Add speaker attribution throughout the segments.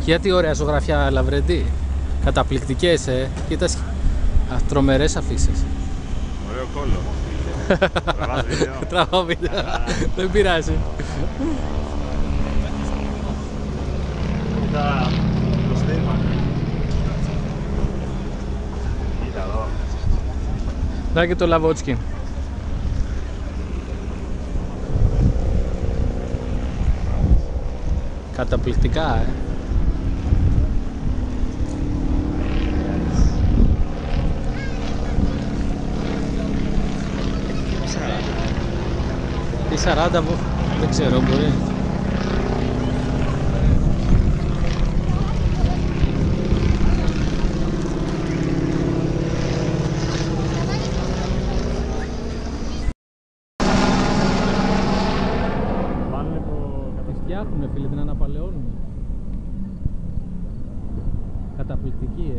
Speaker 1: Γιατί ωραία ζωγραφιά, Λαβρεντή. Καταπληκτικές, Κοίτα, τρομερές αφήσεις.
Speaker 2: Ωραίο κόλλο. Τραβάς βίντεο.
Speaker 1: Τραβάω βίντεο. Δεν πειράζει.
Speaker 2: Κοίτα το στήρμα. Κοίτα εδώ.
Speaker 1: Να και το Λαβότσκι. Καταπληκτικά, Τι 40 που... δεν ξέρω, μπορεί. Φτιάχνουνε, φίλε, την αναπαλαιώνουνε. Καταπληκτική,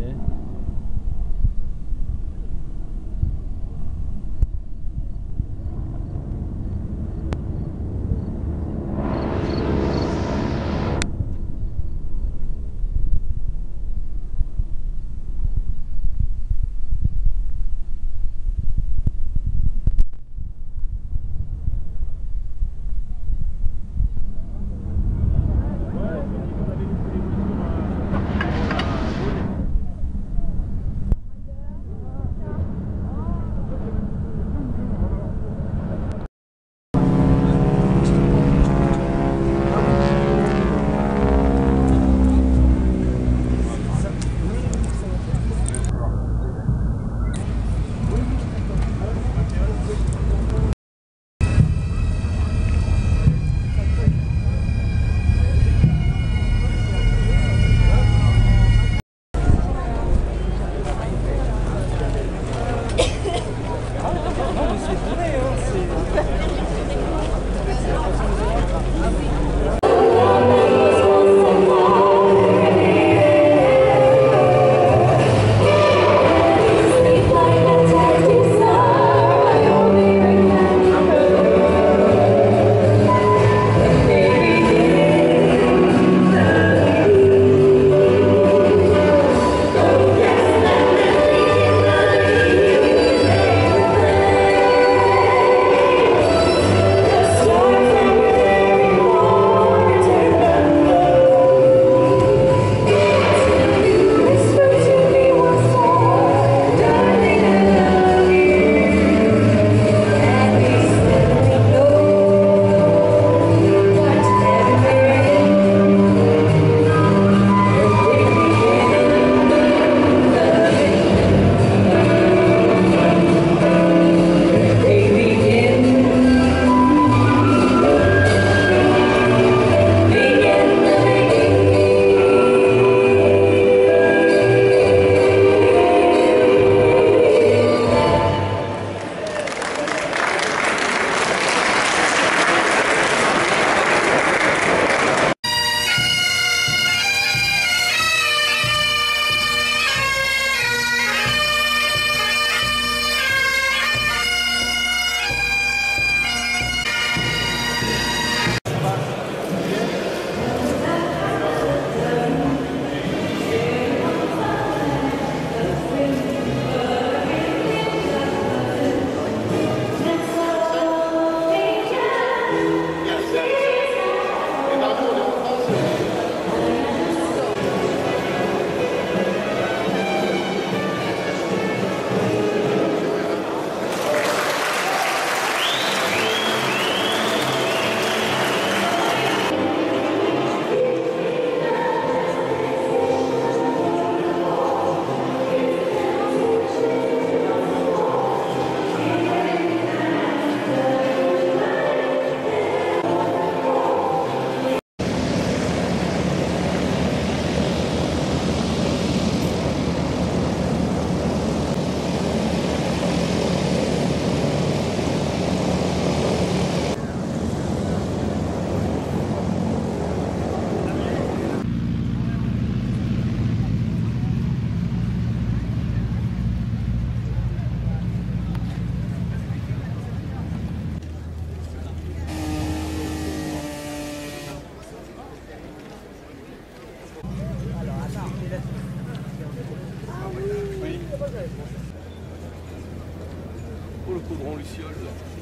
Speaker 3: Oh, le caudron luciole.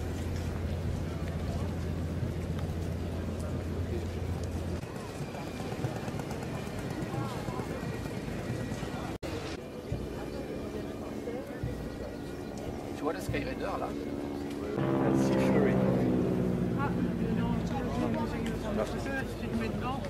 Speaker 3: Tu vois le Skyraider là? Sea Fury.
Speaker 4: Ah, non, je mets dedans.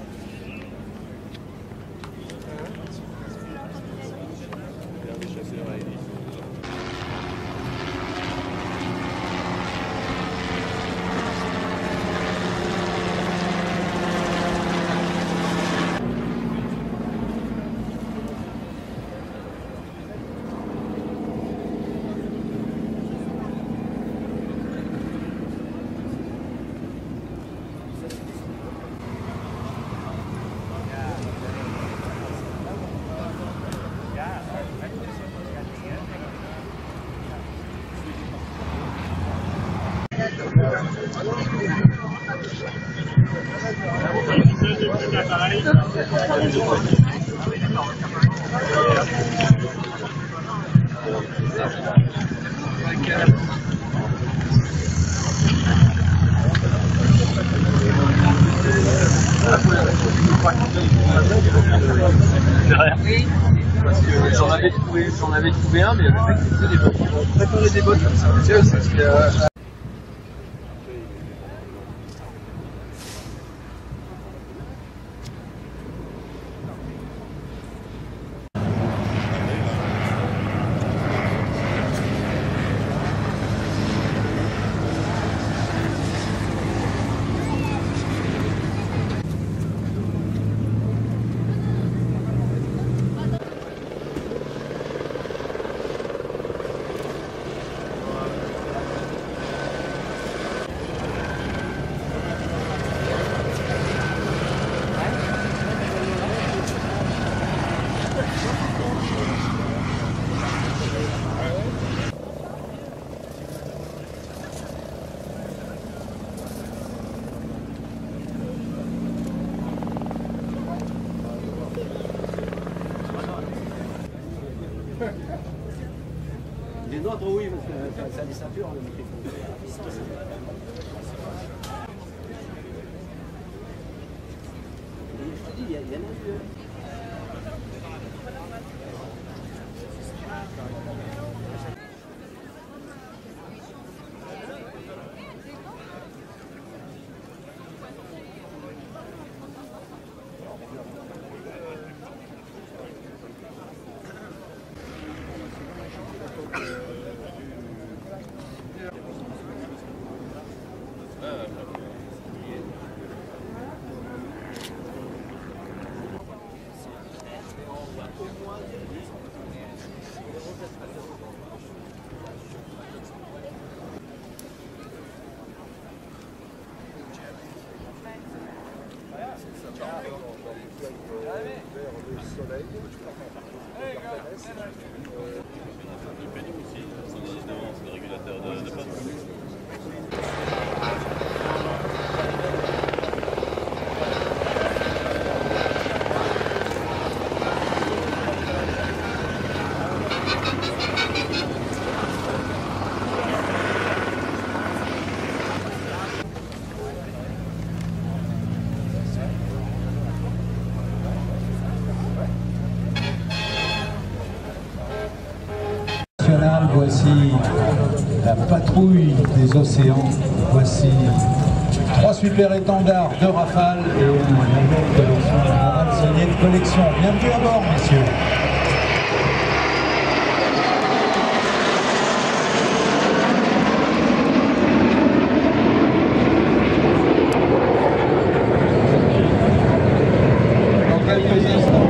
Speaker 3: Parce que j'en avais trouvé un, mais il y avait pas que des bottes. On préparait des bottes comme ça. Tu sais, parce que, les nôtres, oui, parce que ça les sature, le micro. Il y en a deux.
Speaker 5: Voici la patrouille des océans. Voici 3 super étendards de Rafale et un ransonnier de collection. Bienvenue à bord, messieurs. Dans quelques instants,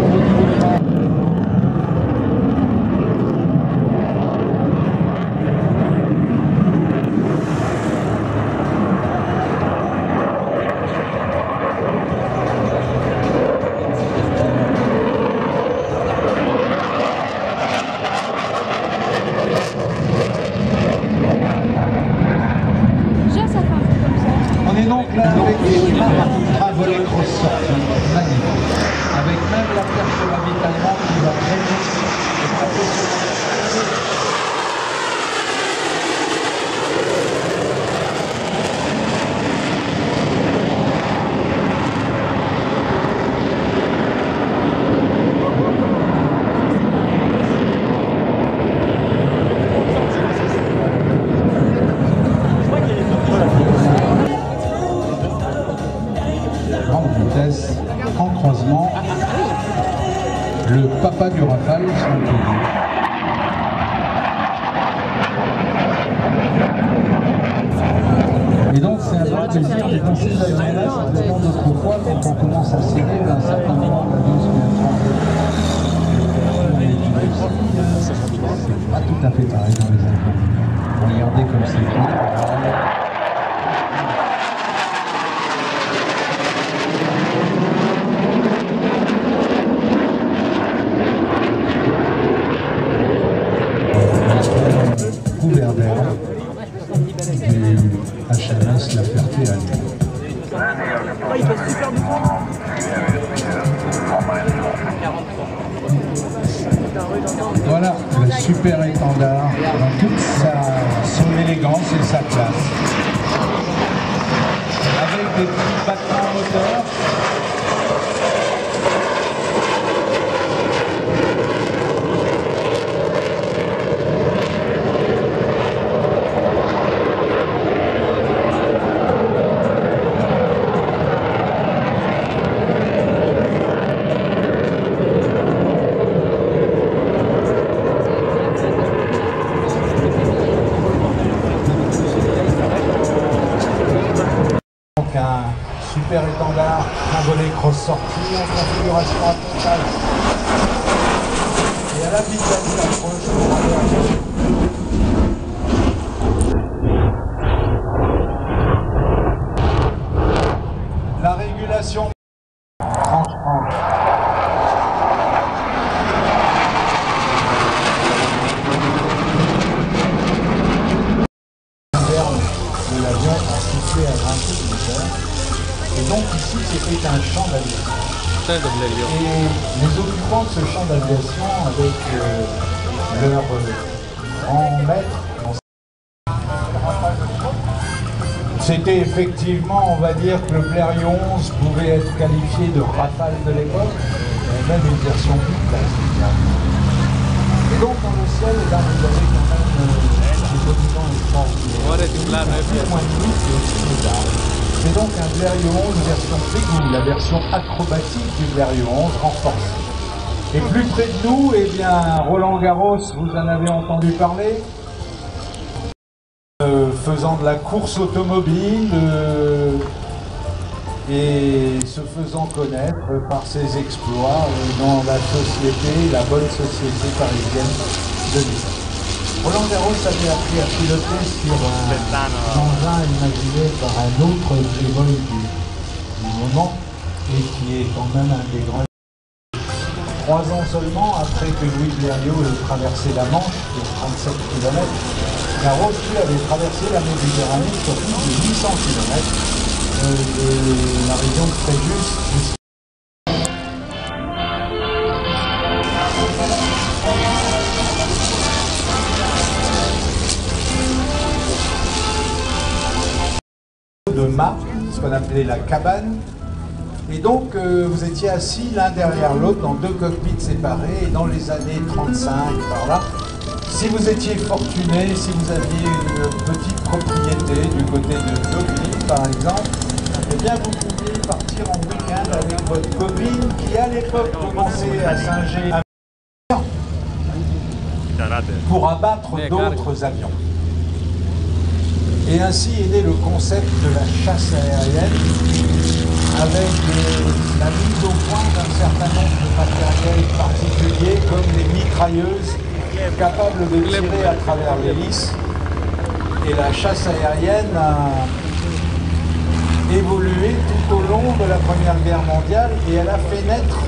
Speaker 5: plaisir de danser la MLS, ça dépend d'autres fois quand on commence à céder à un certain moment de la danse c'est pas tout à fait pareil dans les albums. Regardez comme c'est beau. Couvert d'herbe du HMS La Ferté à Lyon. Voilà le super étendard dans toute son élégance et sa classe. Avec des petits battements moteurs. Un super étendard, un volet cross-sorti en configuration appontage. Et à la vitesse d'approche, la régulation 30-30. De l'avion situé à 20 km. Et donc ici c'était un champ d'aviation. Et les occupants de ce champ d'aviation avec leur grand maître, c'était effectivement, on va dire que le Blériot 11 pouvait être qualifié de Rafale de l'époque, et même une version plus classique. Et donc dans le ciel, là vous avez quand même des documents extraordinaires. C'est donc un Blériot 11 version Pégou, la version acrobatique du Blériot 11 renforcée. Et plus près de nous, eh bien, Roland Garros, vous en avez entendu parler, faisant de la course automobile et se faisant connaître par ses exploits dans la société, la bonne société parisienne de Lyon. Roland Garros avait appris à piloter sur un engin imaginé par un autre playboy du moment et qui est quand même un des grands. 3 ans seulement après que Louis Blériot ait traversé la Manche de 37 km, Garros lui avait traversé la Méditerranée sur plus de 800 km de la région de Fréjus jusqu'à de mât, ce qu'on appelait la cabane. Et donc vous étiez assis l'un derrière l'autre dans 2 cockpits séparés, et dans les années 35 par là, si vous étiez fortuné, si vous aviez une petite propriété du côté de Deauville par exemple, eh bien vous pouviez partir en week-end avec votre copine qui à l'époque commençait à singer pour abattre d'autres avions. Et ainsi est né le concept de la chasse aérienne, avec la mise au point d'un certain nombre de matériels particuliers, comme les mitrailleuses, capables de tirer à travers l'hélice. Et la chasse aérienne a évolué tout au long de la Première Guerre mondiale, et elle a fait naître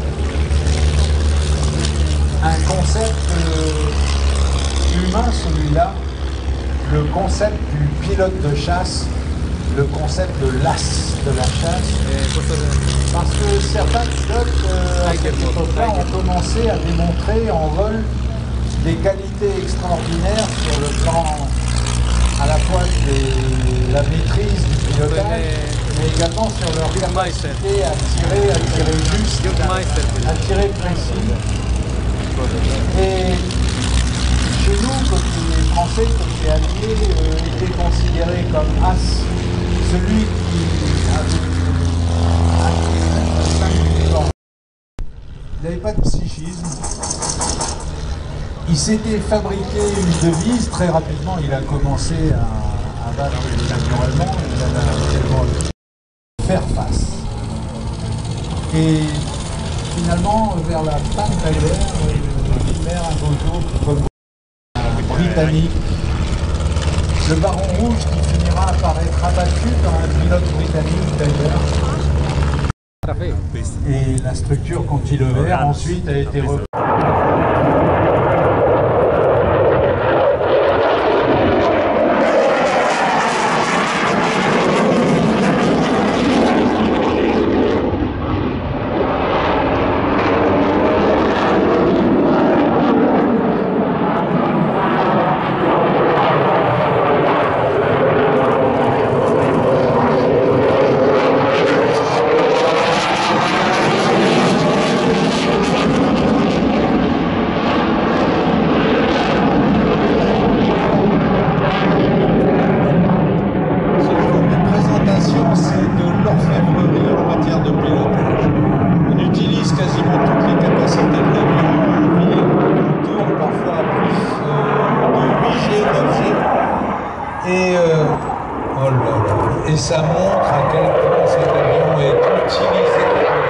Speaker 5: un concept humain, celui-là, le concept du pilote de chasse, le concept de l'as de la chasse, parce que certains pilotes à cette époque-là ont commencé à démontrer en vol des qualités extraordinaires sur le plan à la fois de la maîtrise du pilotage, mais également sur leur capacité à tirer juste, à tirer précis. Et chez nous, côté français, côté allié, était considéré comme as celui qui avait il n'avait pas de psychisme. Il s'était fabriqué une devise, très rapidement il a commencé abattre les avions allemands, il en a tellement faire face. Et finalement, vers la fin de la guerre, Hitler, un beau jour, comme un Britannique, le Baron Rouge, qui finira par être abattu par un pilote britannique d'ailleurs. Et la structure cantilever ensuite a été reprise. Et ça montre à quel point cet avion est utilisé.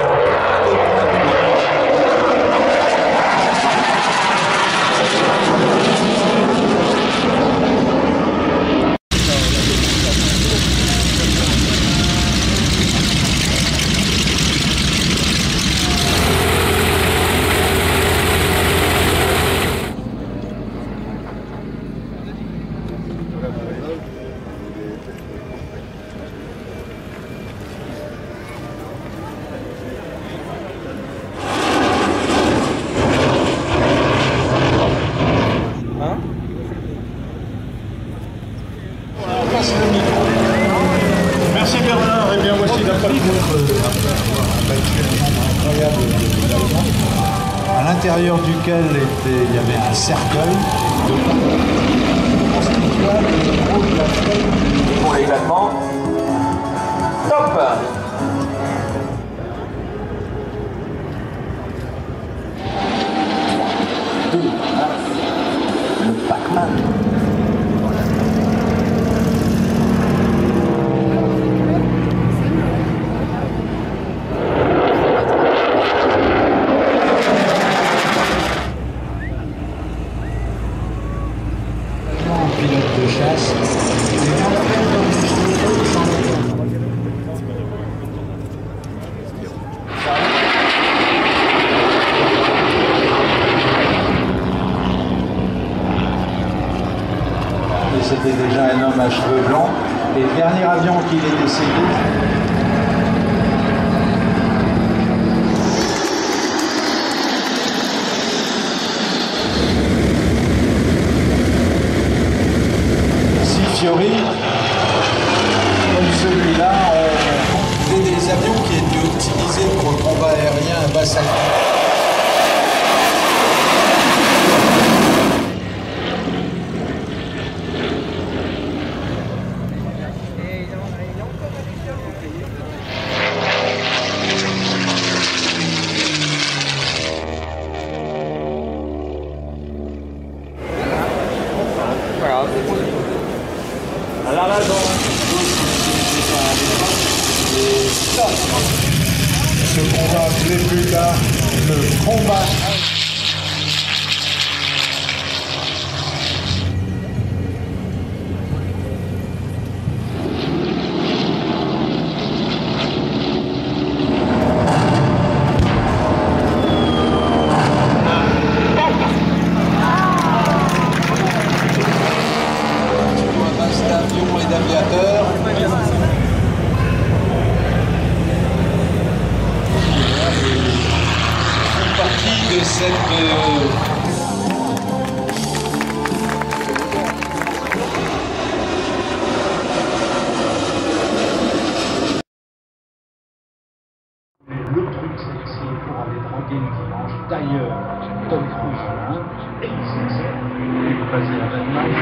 Speaker 6: Merci Bernard, et bien voici la partie
Speaker 5: à l'intérieur duquel il y avait un cercueil
Speaker 3: Pour l'éclatement. Top! Le Pac-Man.
Speaker 5: Pilote de chasse. Et c'était déjà un homme à cheveux blancs. Et le dernier avion qu'il est décédé, Fiori, comme celui-là, c'était des avions qui étaient utilisés pour le combat aérien à basse altitude. Ce combat appelé plus tard le combat. Un masse d'avions et d'aviateurs. De cette le truc c'est d'essayer pour aller droguer le dimanche. D'ailleurs, Tom Cruise en Inde, et il sait ça, il est basé à l'Allemagne.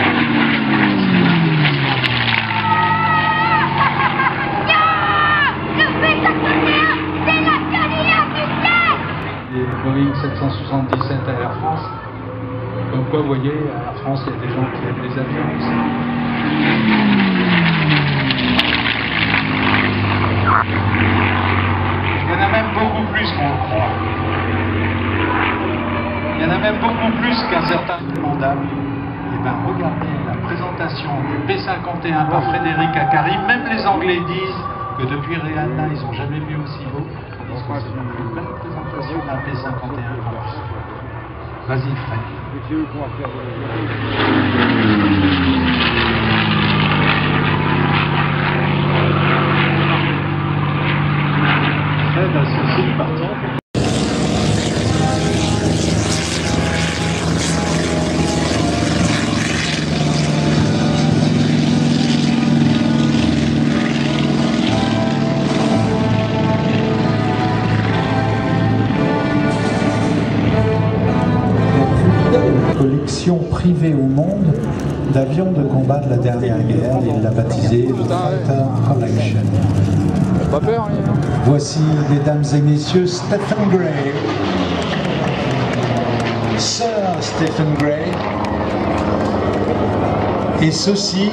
Speaker 5: Boeing 777 à Air France. Comme quoi, vous voyez, à Air France, il y a des gens qui aiment les avions aussi. Il y en a même beaucoup plus qu'on le croit. Il y en a même beaucoup plus qu'un certain mandable. Eh bien, regardez la présentation du P51 par Frédéric Acari. Même les Anglais disent que depuis Rihanna, ils n'ont jamais vu aussi beau. Ils disent que c'est la plus belle présentation d'un P51 en plus. Vas-y, Fred. Fred a ceci de partir. Collection privée au monde d'avions de combat de la dernière guerre. Il l'a baptisé Fighter Collection.
Speaker 1: Pas peur, hein.
Speaker 5: Voici, mesdames et messieurs, Stephen Gray, Sir Stephen Gray, et ceci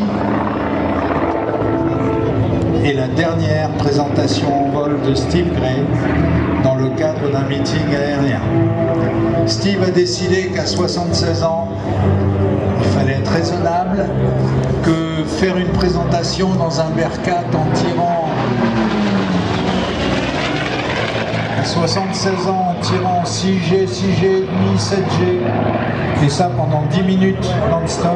Speaker 5: est la dernière présentation en vol de Steve Gray dans le cadre d'un meeting aérien. Steve a décidé qu'à 76 ans, il fallait être raisonnable, que faire une présentation dans un Bearcat en tirant à 76 ans en tirant 6G, 6G, 7G, et ça pendant 10 minutes non-stop,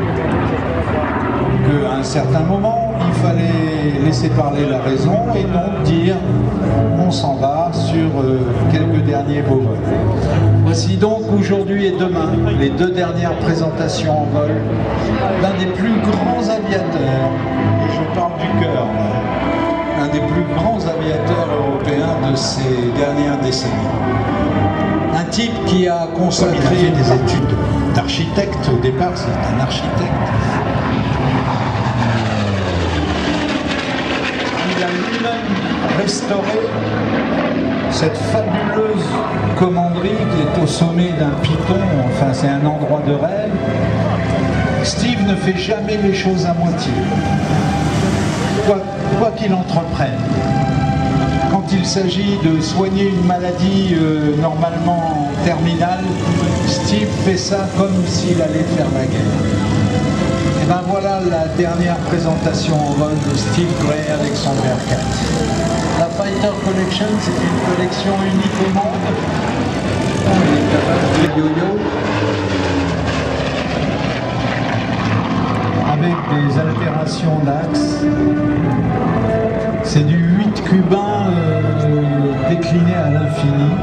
Speaker 5: qu'à un certain moment, il fallait laisser parler la raison et donc dire on s'en va sur quelques derniers beaux vols. Voici donc aujourd'hui et demain les deux dernières présentations en vol d'un des plus grands aviateurs, et je parle du cœur, l'un des plus grands aviateurs européens de ces dernières décennies. Un type qui a consacré des études d'architecte, au départ c'est un architecte. Il a lui-même restauré cette fabuleuse commanderie qui est au sommet d'un piton, enfin c'est un endroit de rêve. Steve ne fait jamais les choses à moitié, quoi qu'il entreprenne. Quand il s'agit de soigner une maladie normalement terminale, Steve fait ça comme s'il allait faire la guerre. Et ben voilà la dernière présentation en vol de Steve Gray avec son Bearcat. La Fighter Collection, c'est une collection unique au monde. Il est capable de yo-yo avec des altérations d'axe. C'est du 8 cubain décliné à l'infini.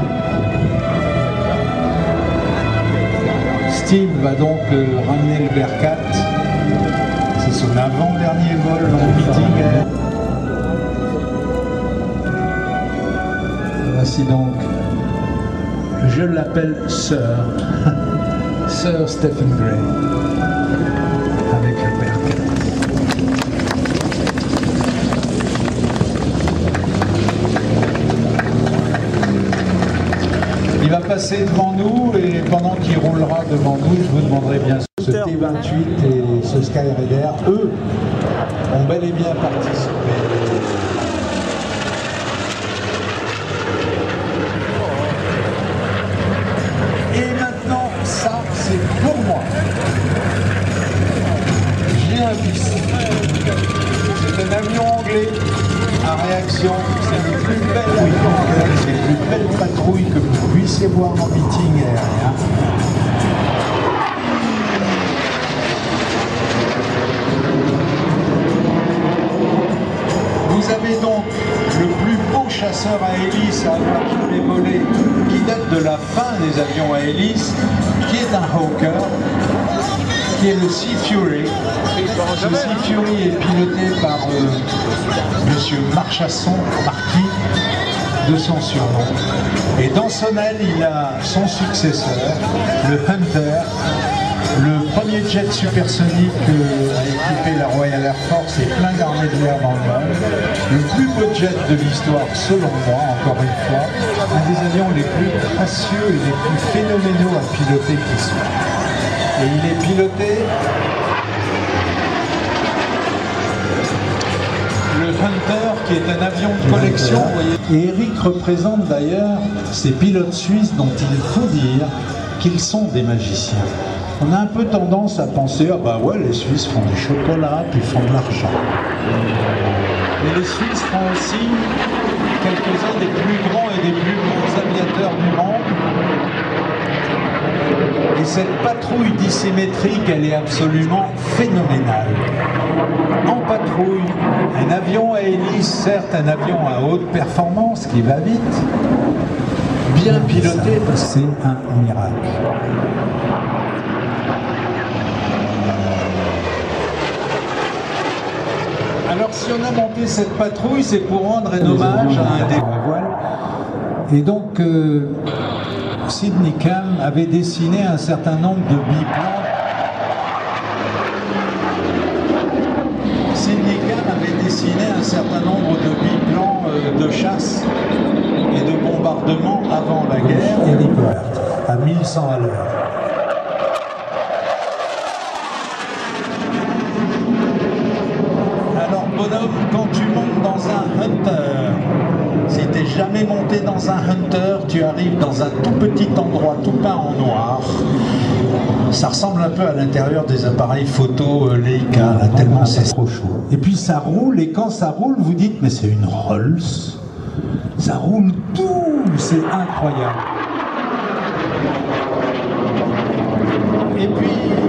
Speaker 5: Steve va donc ramener le Bearcat. C'est son avant-dernier vol en meeting. Voici donc, je l'appelle Sir, Sir Stephen Gray, avec le Bearcat. Il va passer devant nous et pendant qu'il roulera devant nous, je vous demanderai bien sûr ce T28 et ce Skyraider, eux, ont bel et bien participé. Et maintenant, ça, c'est pour moi. J'ai un bis. C'est un avion anglais à réaction. C'est le plus bel avion anglais, c'est la plus belle patrouille que vous puissiez voir en meeting aérien. Vous avez donc le plus beau chasseur à hélice à avoir jamais volé, qui date de la fin des avions à hélice, qui est un Hawker, qui est le Sea Fury. Ce Sea Fury est piloté par monsieur Marchasson, Marquis, de son surnom. Et dans son aile, il a son successeur, le Hunter, le premier jet supersonique a équipé la Royal Air Force et plein d'armées de l'air dans le monde. Le plus beau jet de l'histoire, selon moi, encore une fois, un des avions les plus gracieux et les plus phénoménaux à piloter qui soit. Et il est piloté Hunter, qui est un avion de collection. Vous voyez. Et Eric représente d'ailleurs ces pilotes suisses dont il faut dire qu'ils sont des magiciens. On a un peu tendance à penser, ah bah ouais, les Suisses font du chocolat, puis font de l'argent. Mais les Suisses font aussi quelques-uns des plus grands et des plus grands aviateurs du monde. Et cette patrouille dissymétrique, elle est absolument phénoménale. En patrouille, un avion à hélice, certes un avion à haute performance qui va vite, bien piloté, c'est un miracle. Alors si on a monté cette patrouille, c'est pour rendre un hommage à un des voiles. Et donc, Sidney Cam avait dessiné un certain nombre de biplans. Sidney Cam avait dessiné un certain nombre de biplans de chasse et de bombardement avant la guerre. Eric Wright, à 1100 à l'heure. Alors bonhomme, quand tu montes dans un Hunter, si t'es jamais monté dans un Hunter, tu arrives dans un tout petit endroit tout peint en noir. Ça ressemble un peu à l'intérieur des appareils photo Leica, là, tellement c'est trop chaud. Et puis ça roule, et quand ça roule, vous dites, mais c'est une Rolls. Ça roule tout, c'est incroyable. Et puis,